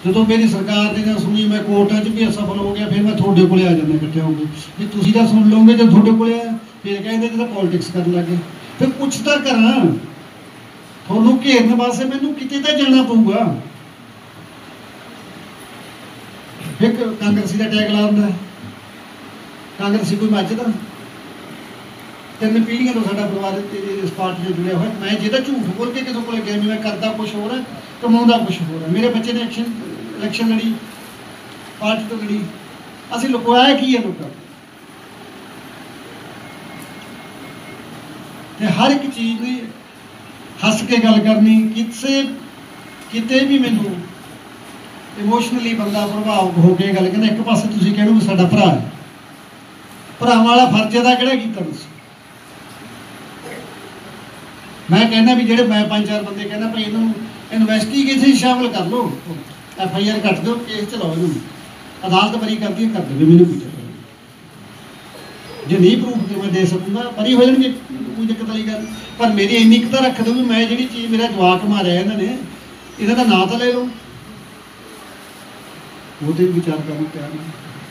जो मेरी सरकार ने जो सुनी मैं कोर्टा च भी असफल हो गया, फिर मैं थोड़े को आ जाना इकट्ठे हो गए भी तुम तो सुन लोगे जो थोड़े को आया, फिर कहते जो पॉलिटिक्स कर लगे। फिर कुछ तो करा, थोनू घेरने वास्ते मैनू किते तो जाना पऊगा। फिर कांग्रेसी का टैग ला दिंदा, कांग्रेसी कोई मजदा 3 पीढ़ियां तो साडा परिवार इस पार्टी से जुड़िया हुआ। मैं जिहदा झूठ बोल के किसी को गया भी मैं करता कुछ हो रहा, कमाउंदा कुछ हो रहा। मेरे बच्चे ने इलेक्शन लड़ी, पार्टी तो लड़ी, असीं लुकवाया की है लोगों ते हर एक चीज़ की हस के गल करनी। किते भी मैनू इमोशनली बंदा प्रभावित हो के गल कहना, एक पासे तुसीं कहणो भी साडा भरा है, भरावां वाला फर्ज इहदा किहड़ा कीता तुसीं। मैं कहना भी जेडे मैं 5-4 बंदे कहना भाई इन्हों इन्वेस्टिगेशन शामिल कर लो, FIR कट दो, केस चलाओ, इन्होंने अदालत बरी करती है, कर देवे, मैनू कोई चक्कर नहीं। जो नहीं प्रूफ मैं दे सकूँगा बरी हो जाएंगे, कोई दिक्कत वाली गल। पर मेरी इन्नी तो रख दो भी मैं जी चीज़ मेरा जवाक मारिया इन्होंने, इन्हों का नाम तो ले लो, वो तो विचार करने तैयार नहीं।